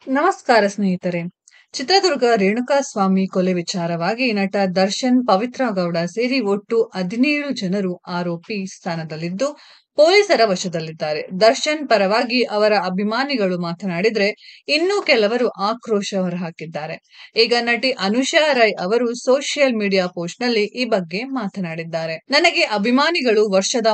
ನಮಸ್ಕಾರ ಸ್ನೇಹಿತರೆ. ಚಿತ್ರದುರ್ಗ ರೇಣುಕಾಸ್ವಾಮಿ ಕೊಲೆ ವಿಚಾರವಾಗಿ ನಟ ದರ್ಶನ್, ಪವಿತ್ರ ಗೌಡ ಸೇರಿ ಒಟ್ಟು 17 ಜನರು ಆರೋಪಿ ಸ್ಥಾನದಲ್ಲಿದ್ದು ಪೊಲೀಸರ ವಶದಲ್ಲಿದ್ದಾರೆ. ದರ್ಶನ್ ಪರವಾಗಿ ಅವರ ಅಭಿಮಾನಿಗಳು ಮಾತನಾಡಿದ್ರೆ, ಇನ್ನು ಕೆಲವರು ಆಕ್ರೋಶ ಹೊರಹಾಕಿದ್ದಾರೆ. ಈಗ ನಟಿ ಅನುಷಾ ರೈ ಅವರು ಸೋಷಿಯಲ್ ಮೀಡಿಯಾ ಪೋಸ್ಟ್ ನಲ್ಲಿ ಈ ಬಗ್ಗೆ ಮಾತನಾಡಿದ್ದಾರೆ. ನನಗೆ ಅಭಿಮಾನಿಗಳು ವರ್ಷದ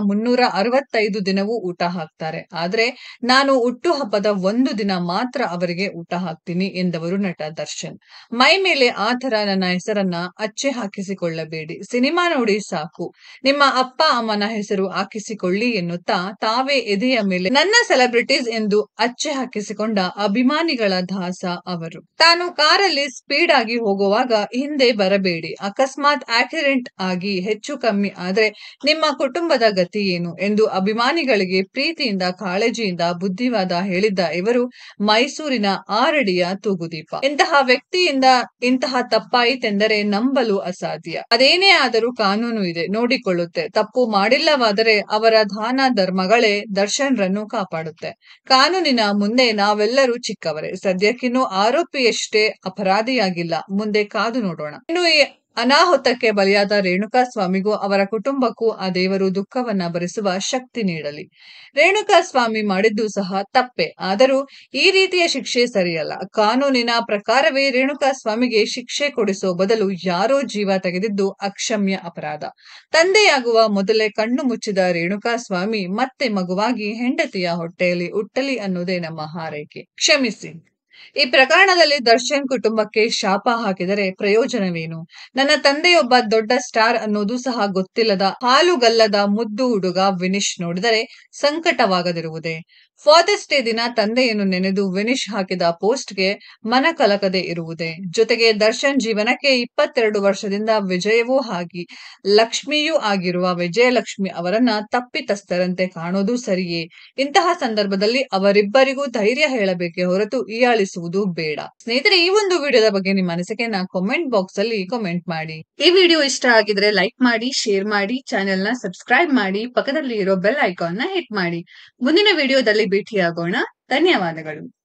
365 ದಿನವೂ ಊಟ ಹಾಕ್ತಾರೆ. ಆದ್ರೆ ನಾನು ಹುಟ್ಟುಹಬ್ಬದ ಒಂದು ದಿನ ಮಾತ್ರ ಅವರಿಗೆ ಊಟ ಹಾಕ್ತೀನಿ ಎಂದವರು ನಟ ದರ್ಶನ್. ಮೈ ಮೇಲೆ ಆ ಥರ ನನ್ನ ಹೆಸರನ್ನ ಅಚ್ಚೆ ಹಾಕಿಸಿಕೊಳ್ಳಬೇಡಿ. ಸಿನಿಮಾ ನೋಡಿ ಸಾಕು. ನಿಮ್ಮ ಅಪ್ಪ ಅಮ್ಮನ ಹೆಸರು ಹಾಕಿಸಿಕೊಳ್ಳಿ ಎನ್ನುತ್ತಾ ತಾವೇ ಎದೆಯ ಮೇಲೆ ನನ್ನ ಸೆಲೆಬ್ರಿಟೀಸ್ ಎಂದು ಅಚ್ಚೆ ಹಾಕಿಸಿಕೊಂಡ ಅಭಿಮಾನಿಗಳ ದಾಸ ಅವರು. ತಾನು ಕಾರಲ್ಲಿ ಸ್ಪೀಡ್ ಆಗಿ ಹೋಗುವಾಗ ಹಿಂದೆ ಬರಬೇಡಿ. ಅಕಸ್ಮಾತ್ ಆಕ್ಸಿಡೆಂಟ್ ಆಗಿ ಹೆಚ್ಚು ಕಮ್ಮಿ ಆದ್ರೆ ನಿಮ್ಮ ಕುಟುಂಬದ ಗತಿ ಏನು ಎಂದು ಅಭಿಮಾನಿಗಳಿಗೆ ಪ್ರೀತಿಯಿಂದ ಕಾಳಜಿಯಿಂದ ಬುದ್ಧಿವಾದ ಹೇಳಿದ್ದ ಇವರು ಮೈಸೂರಿನ ಆರಡಿಯ ತೂಗುದೀಪ. ಇಂತಹ ವ್ಯಕ್ತಿಯಿಂದ ಇಂತಹ ತಪ್ಪಾಯಿತೆಂದರೆ ನಂಬಲು ಅಸಾಧ್ಯ. ಅದೇನೇ ಆದರೂ ಕಾನೂನು ಇದೆ, ನೋಡಿಕೊಳ್ಳುತ್ತೆ. ತಪ್ಪು ಮಾಡಿಲ್ಲವಾದರೆ ಅವರ ದಾನ ಧರ್ಮಗಳೇ ದರ್ಶನ್ ರನ್ನು ಕಾಪಾಡುತ್ತೆ. ಕಾನೂನಿನ ಮುಂದೆ ನಾವೆಲ್ಲರೂ ಚಿಕ್ಕವರೇ. ಸದ್ಯಕ್ಕಿನ್ನೂ ಆರೋಪಿಯಷ್ಟೇ ಅಪರಾಧಿಯಾಗಿಲ್ಲ. ಮುಂದೆ ಕಾದು ನೋಡೋಣ. ಇನ್ನು ಈ ಅನಾಹುತಕ್ಕೆ ಬಲಿಯಾದ ರೇಣುಕಾಸ್ವಾಮಿಗೂ ಅವರ ಕುಟುಂಬಕ್ಕೂ ಆ ದೇವರು ದುಃಖವನ್ನ ಭರಿಸುವ ಶಕ್ತಿ ನೀಡಲಿ. ರೇಣುಕಾಸ್ವಾಮಿ ಮಾಡಿದ್ದು ಸಹ ತಪ್ಪೆ, ಆದರೂ ಈ ರೀತಿಯ ಶಿಕ್ಷೆ ಸರಿಯಲ್ಲ. ಕಾನೂನಿನ ಪ್ರಕಾರವೇ ರೇಣುಕಾಸ್ವಾಮಿಗೆ ಶಿಕ್ಷೆ ಕೊಡಿಸೋ ಬದಲು ಯಾರೋ ಜೀವ ತೆಗೆದಿದ್ದು ಅಕ್ಷಮ್ಯ ಅಪರಾಧ. ತಂದೆಯಾಗುವ ಮೊದಲೇ ಕಣ್ಣು ಮುಚ್ಚಿದ ರೇಣುಕಾಸ್ವಾಮಿ ಮತ್ತೆ ಮಗುವಾಗಿ ಹೆಂಡತಿಯ ಹೊಟ್ಟೆಯಲ್ಲಿ ಹುಟ್ಟಲಿ ಅನ್ನೋದೇ ನಮ್ಮ ಹಾರೈಕೆ. ಕ್ಷಮಿಸಿ. ಈ ಪ್ರಕರಣದಲ್ಲಿ ದರ್ಶನ್ ಕುಟುಂಬಕ್ಕೆ ಶಾಪ ಹಾಕಿದರೆ ಪ್ರಯೋಜನವೇನು? ನನ್ನ ತಂದೆಯೊಬ್ಬ ದೊಡ್ಡ ಸ್ಟಾರ್ ಅನ್ನೋದು ಸಹ ಗೊತ್ತಿಲ್ಲದ ಹಾಲುಗಲ್ಲದ ಮುದ್ದು ಹುಡುಗ ವಿನಿಶ್ ನೋಡಿದರೆ ಸಂಕಟವಾಗದಿರುವುದೇ? ಫಾದರ್ಸ್ ಡೇ ದಿನ ತಂದೆಯನ್ನು ನೆನೆದು ವಿನಿಶ್ ಹಾಕಿದ ಪೋಸ್ಟ್ಗೆ ಮನ ಕಲಕದೆ ಇರುವುದೇ? ಜೊತೆಗೆ ದರ್ಶನ್ ಜೀವನಕ್ಕೆ 22 ವರ್ಷದಿಂದ ವಿಜಯವೂ ಆಗಿ ಲಕ್ಷ್ಮಿಯೂ ಆಗಿರುವ ವಿಜಯಲಕ್ಷ್ಮಿ ಅವರನ್ನ ತಪ್ಪಿತಸ್ಥರಂತೆ ಕಾಣೋದು ಸರಿಯೇ? ಇಂತಹ ಸಂದರ್ಭದಲ್ಲಿ ಅವರಿಬ್ಬರಿಗೂ ಧೈರ್ಯ ಹೇಳಬೇಕೆ ಹೊರತು ಹೀಯಾಳಿಸುವುದು ಬೇಡ. ಸ್ನೇಹಿತರೆ, ಈ ಒಂದು ವಿಡಿಯೋದ ಬಗ್ಗೆ ನಿಮ್ಮ ಅನಿಸಿಕೆಯನ್ನ ಕಾಮೆಂಟ್ ಬಾಕ್ಸ್ ಅಲ್ಲಿ ಕಾಮೆಂಟ್ ಮಾಡಿ. ಈ ವಿಡಿಯೋ ಇಷ್ಟ ಆಗಿದ್ರೆ ಲೈಕ್ ಮಾಡಿ, ಶೇರ್ ಮಾಡಿ, ಚಾನೆಲ್ ನ ಸಬ್ಸ್ಕ್ರೈಬ್ ಮಾಡಿ, ಪಕ್ಕದಲ್ಲಿ ಇರೋ ಬೆಲ್ ಐಕಾನ್ ನ ಹಿಟ್ ಮಾಡಿ. ಮುಂದಿನ ವಿಡಿಯೋದಲ್ಲಿ ಭೇಟಿಯಾಗೋಣ. ಧನ್ಯವಾದಗಳು.